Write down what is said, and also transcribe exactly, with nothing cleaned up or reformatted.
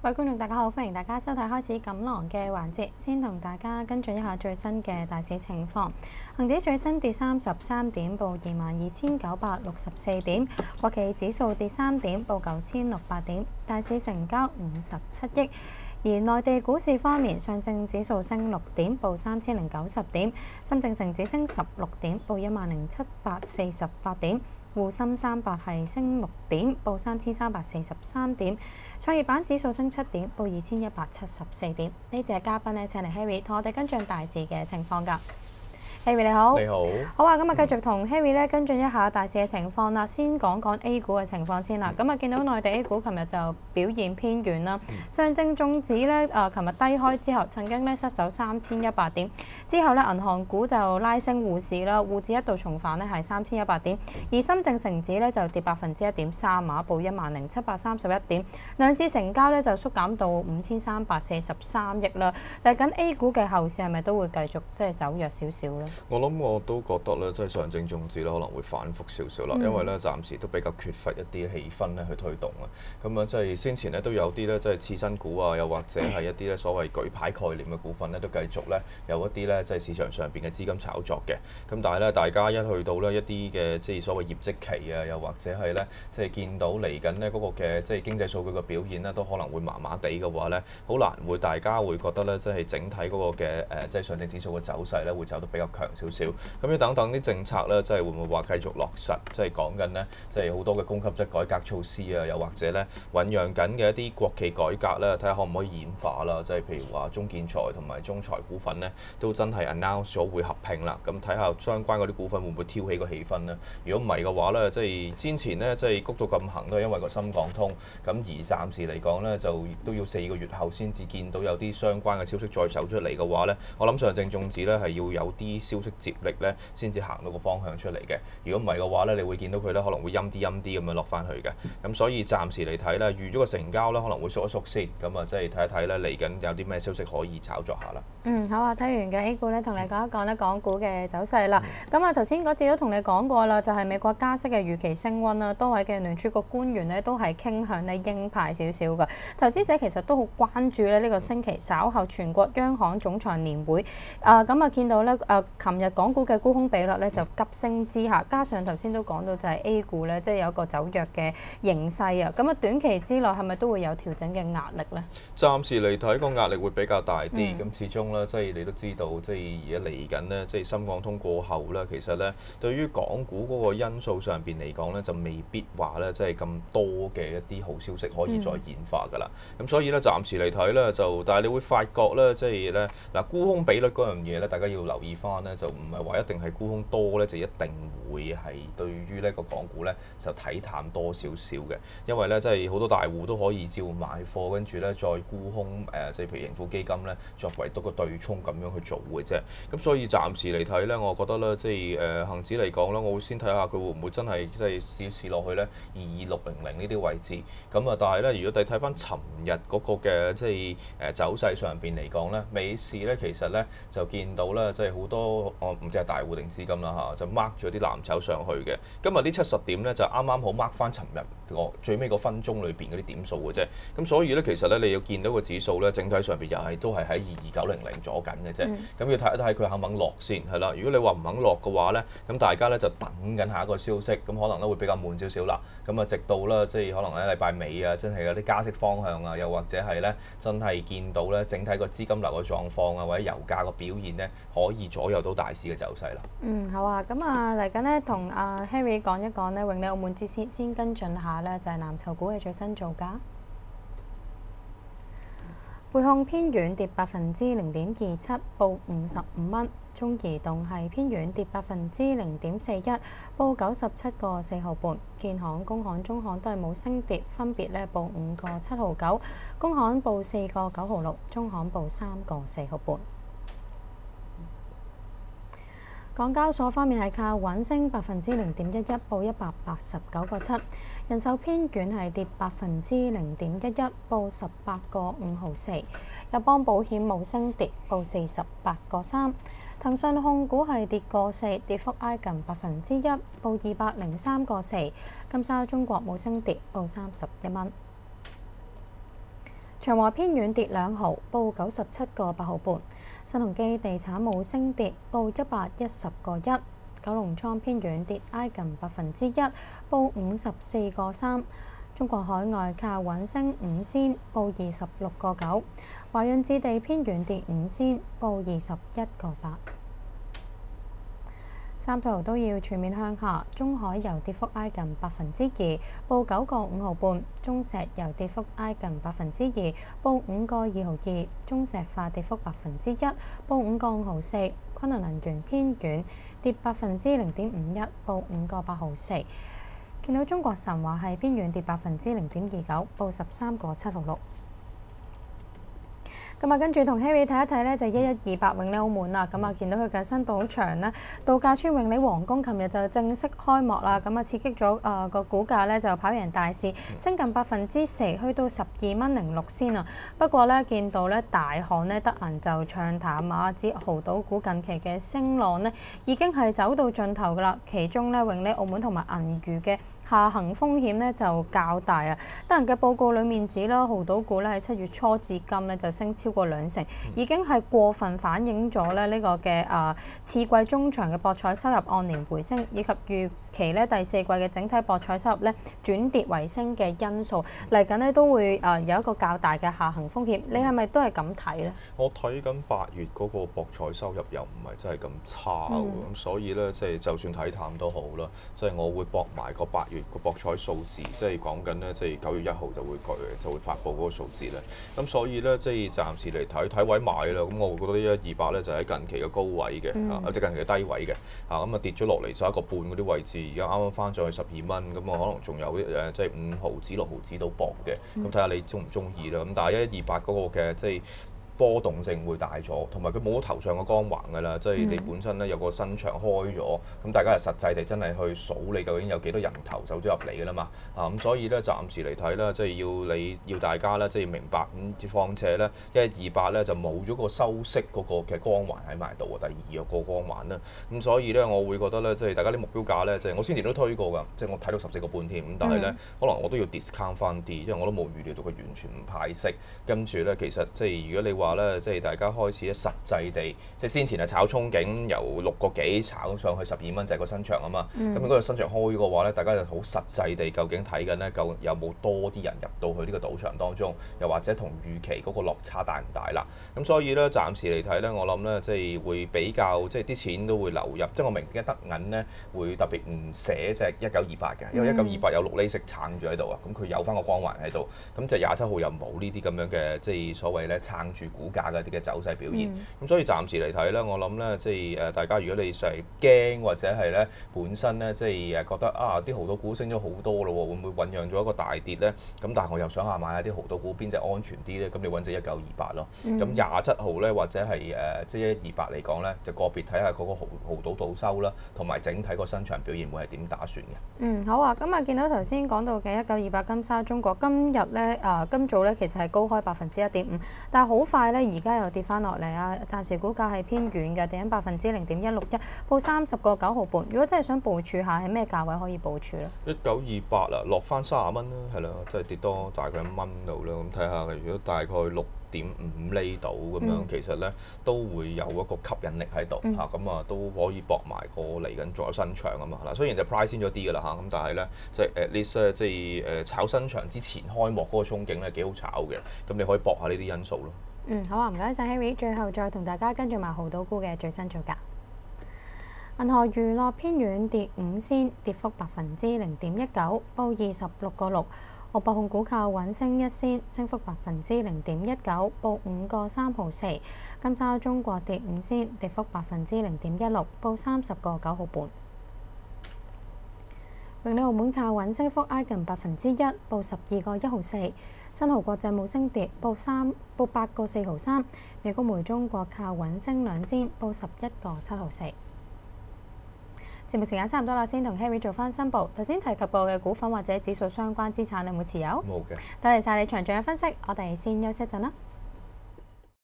各位觀眾大家好，歡迎大家收睇開始錦囊嘅環節，先同大家跟進一下最新嘅大市情況。恒指最新跌三十三點，報二萬二千九百六十四點；國企指數跌三點，報九千六百點。大市成交五十七億。而內地股市方面，上證指數升六點，報三千零九十點；深證成指升十六點，報一萬零七百四十八點。滬深三百係升六點，報三千三百四十三點。創業板指數升七點，報二千一百七十四點。呢隻嘉賓呢，請嚟 Harry 同我哋跟進大市嘅情況㗎。Harry 你好， 你好， 好啊！咁啊，繼續同 Harry 咧跟進一下大市嘅情況啦。先講講 A 股嘅情況先啦。咁啊，見到內地 A 股琴日就表現偏軟啦。上證綜指咧，誒，琴日低開之後，曾經咧失守三千一百點，之後咧銀行股就拉升滬市啦，滬指一度重返咧係三千一百點，而深證成指咧就跌百分之一點三啊，報一萬零七百三十一點。兩市成交咧就縮減到五千三百四十三億啦。嚟緊 A 股嘅後市係咪都會繼續即係走弱少少咧？ 我諗我都覺得咧，即係上證綜指咧可能會反覆少少啦，因為咧暫時都比較缺乏一啲氣氛咧去推動啊。咁啊，即係先前咧都有啲咧即係次新股啊，又或者係一啲咧所謂舉牌概念嘅股份咧，都繼續咧有一啲咧即係市場上邊嘅資金炒作嘅。咁但係咧，大家一去到咧一啲嘅即係所謂業績期啊，又或者係咧即係見到嚟緊咧嗰個嘅即係經濟數據嘅表現咧，都可能會麻麻地嘅話咧，好難會大家會覺得咧即係整體嗰個嘅誒即係上證指數嘅走勢咧會走得比較強少少。咁樣等等啲政策咧，即係會唔會話繼續落實？即係講緊呢，即係好多嘅供給側改革措施啊，又或者咧醖釀緊嘅一啲國企改革咧，睇下可唔可以演化啦？即係譬如話中建材同埋中財股份咧，都真係 announce 咗會合併啦。咁睇下相關嗰啲股份會唔會挑起個氣氛呢？如果唔係嘅話咧，即係先前呢，即係谷到咁行都係因為個深港通。咁而暫時嚟講咧，就亦都要四個月後先至見到有啲相關嘅消息再走出嚟嘅話咧，我諗上證綜指咧係要有啲消息接力咧，先至行到個方向出嚟嘅。如果唔係嘅話咧，你會見到佢咧可能會陰啲陰啲咁樣落翻去嘅。咁所以暫時嚟睇咧，預咗個成交咧可能會縮一縮先。咁啊，即係睇一睇咧嚟緊有啲咩消息可以炒作下啦。 嗯，好啊，睇完嘅 A 股咧，同你講一講咧港股嘅走勢啦。咁啊、嗯，頭先嗰節都同你講過啦，就係、是、美國加息嘅預期升溫啦，多位嘅聯儲局官員咧都係傾向咧鷹派少少嘅。投資者其實都好關注咧呢個星期稍後全國央行總裁年會。啊，咁啊見到咧誒，琴日港股嘅沽空比率咧就急升之下，加上頭先都講到就係 A 股咧，即係有一個走弱嘅形勢啊。咁啊，短期之內係咪都會有調整嘅壓力咧？ 暫時嚟睇個壓力會比較大啲。咁、嗯、始終咧，即係你都知道，即係而家嚟緊咧，即係深港通過後咧，其實咧對於港股嗰個因素上邊嚟講咧，就未必話咧，即係咁多嘅一啲好消息可以再演化㗎啦。咁、嗯、所以咧，暫時嚟睇咧，就但係你會發覺咧，即係咧嗱，沽空比率嗰樣嘢咧，大家要留意翻咧，就唔係話一定係沽空多咧，就一定會係對於呢個港股咧就睇淡多少少嘅，因為咧即係好多大戶都可以照買貨，跟住咧再沽空誒，即係譬如盈富基金咧作為多個對沖咁樣去做嘅啫。咁所以暫時嚟睇咧，我覺得咧即係誒恆指嚟講咧，我會先睇下佢會唔會真係即係試試落去咧二二六零零呢啲位置。咁啊，但係咧如果你睇翻尋日嗰個嘅即係誒走勢上邊嚟講咧，美市咧其實咧就見到咧即係好多我唔知係大戶定資金啦嚇，就 mark 咗啲藍籌上去嘅。今日呢七十點咧就啱啱好 mark 翻尋日個最尾個分鐘裏邊嗰啲點數嘅啫。咁所以咧其實咧你要見到個指數咧整體上邊又係都係喺二二九零零左緊嘅啫。咁、嗯、要睇一睇佢肯唔肯落先係啦。如果你話唔肯落嘅話咧，咁大家咧就等緊下一個消息，咁可能都會比較悶少少啦。咁啊直到啦即係可能喺禮拜尾啊，真係有啲加息方向啊，又或者係咧真係見到咧整體個資金流嘅狀況啊，或者油價個表現咧可以左右到大市嘅走勢啦。 嗯，好啊。咁啊嚟緊咧同阿 Harry 講一講咧，永利澳門之先先跟進下咧，就係藍籌股嘅最新造價。匯控偏軟跌百分之零點二七，報五十五蚊。中移動係偏軟跌百分之零點四一，報九十七個四毫半。建行、工行、中行都係冇升跌，分別咧報五個七毫九，工行報四個九毫六，中行報三個四毫半。港交所方面係靠穩升百分之零點一一，報一百八十九個七。人壽偏軟係跌百分之零點一一，報十八個五毫四。友邦保險冇升跌，報四十八個三。騰訊控股係跌個四，跌幅挨近百分之一，報二百零三個四。金沙中國冇升跌，報三十一蚊。 長和偏軟跌兩毫，報九十七個八毫半。新鴻基地產冇升跌，報一百一十個一。九龍倉偏軟跌挨近百分之一，報五十四個三。中國海外靠穩升五仙，報二十六個九。華潤置地偏軟跌五仙，報二十一個八。三圖都要全面向下，中海油跌幅挨近百分之二，報九個五毫半；中石油跌幅挨近百分之二，報五個二毫二；中石化跌幅百分之一，報五個五毫四；昆侖能源偏軟，跌百分之零點五一，報五個八毫四。見到中國神華係偏軟跌百分之零點二九，報十三個七毫六。咁啊，跟住同 Harry 睇一睇呢，就一一二八永利澳門啦。咁啊，見到佢嘅新賭場呢，度假村永利皇宮，琴日就正式開幕啦。咁啊，刺激咗誒個股價呢，就跑贏大市，升近百分之四，去到十二蚊零六先啊。不過呢，見到呢大行呢，得閒就唱淡啊，指豪賭股近期嘅升浪呢，已經係走到盡頭㗎啦。其中呢，永利澳門同埋銀娛嘅下行風險咧就較大啊！得人嘅報告裡面指啦，豪賭股咧喺七月初至今咧就升超過兩成，已經係過分反映咗咧呢個嘅啊次季中場嘅博彩收入按年回升，以及預期咧第四季嘅整體博彩收入咧轉跌為升嘅因素，嚟緊咧都會誒有一個較大嘅下行風險。你係咪都係咁睇咧？ 我睇緊八月嗰個博彩收入又唔係真係咁差喎，咁、嗯、所以咧即係就算睇淡都好啦，即係我會搏埋個八月個博彩數字，即係講緊咧，即係九月一號就會佢就會發布嗰個數字咧。咁所以咧，即係暫時嚟睇睇位買啦。咁我會覺得呢一二八咧就喺近期嘅高位嘅，嗯、啊即係近期嘅低位嘅。啊咁啊跌咗落嚟就一個半嗰啲位置，而家啱啱翻上去十二蚊，咁我可能仲有誒即係五毫子六毫子到搏嘅。咁睇下你中唔中意啦。咁但係一一二八嗰個嘅即係波動性會大咗，同埋佢冇頭上嘅光環㗎啦，即係你本身咧有個新場開咗，咁大家係實際地真係去數你究竟有幾多人頭走咗入嚟㗎啦嘛，啊咁所以咧暫時嚟睇咧，即係要你要大家咧即係明白咁，況且咧一二八咧就冇咗個收息嗰個嘅光環喺埋度啊，第二個光環啦，咁所以咧我會覺得咧即係大家啲目標價咧，即係我先前都推過㗎，即係我睇到十四個半添，咁但係咧、嗯、可能我都要 discount 翻啲，因為我都冇預料到佢完全唔派息，跟住咧其實即係如果你話，話咧，即係大家開始咧實際地，即係先前係炒憧憬，由六個幾炒上去十二蚊，就係個新場啊嘛。咁如果個新場開嘅話咧，大家就好實際地究竟睇緊咧，究竟有冇多啲人入到去呢個賭場當中，又或者同預期嗰個落差大唔大啦？咁所以咧，暫時嚟睇咧，我諗咧，即係會比較，即係啲錢都會流入。即係我明點解德銀咧會特別唔寫隻一九二八嘅，因為一九二八有六厘息撐住喺度啊，咁佢有翻個光環喺度。咁就廿七號又冇呢啲咁樣嘅，即係所謂咧撐住股價嘅啲嘅走勢表現，咁、嗯、所以暫時嚟睇咧，我諗咧，即係誒大家如果你係驚或者係咧本身咧，即係誒覺得啊啲豪賭股升咗好多咯喎，會唔會醖釀咗一個大跌咧？咁但係我又想下買下啲豪賭股邊隻安全啲咧？咁你揾隻一九二八咯。咁廿七號咧或者係誒即係一二八嚟講咧，就個別睇下嗰個豪豪賭賭收啦，同埋整體個新場表現會係點打算嘅。嗯，好啊。咁啊，見到頭先講到嘅一九二八金沙中國今日咧啊，今早咧其實係高開百分之一點五，但係好快咧而家又跌翻落嚟啊！暫時股價係偏軟嘅，跌緊百分之零點一六一，報三十個九毫半。如果真係想部署下，喺咩價位可以部署咧？一九二八啊，落翻三十蚊啦，係啦，即係跌多大概一蚊度啦。咁睇下，如果大概六點五厘度咁樣，嗯、其實咧都會有一個吸引力喺度嚇，咁、嗯、啊都可以搏埋個嚟緊仲有新場啊嘛。嗱，雖然就 price 先咗啲㗎啦嚇，咁但係咧即係 at least 咧即係誒炒新場之前開幕嗰個憧憬咧幾好炒嘅，咁你可以搏下呢啲因素咯。嗯，好啊，唔該晒 Harry。最後再同大家跟住埋豪賭股嘅最新造價。銀河娛樂偏軟跌五仙，跌幅百分之零點一九，報二十六個六。澳博控股靠穩升一仙，升幅百分之零點一九，報五個三毫四。金沙中國跌五仙，跌幅百分之零點一六，報三十個九毫半。永利澳門靠穩升幅挨近百分之一，報十二個一毫四。新濠國際冇升跌，報三報八個四毫三。美高梅中國靠穩升兩仙，報十一個七毫四。節目時間差唔多啦，先同 Harry 做翻申報。頭先提及過嘅股份或者指數相關資產，你有冇持有？冇嘅。多謝晒你詳盡嘅分析，我哋先休息一陣啦。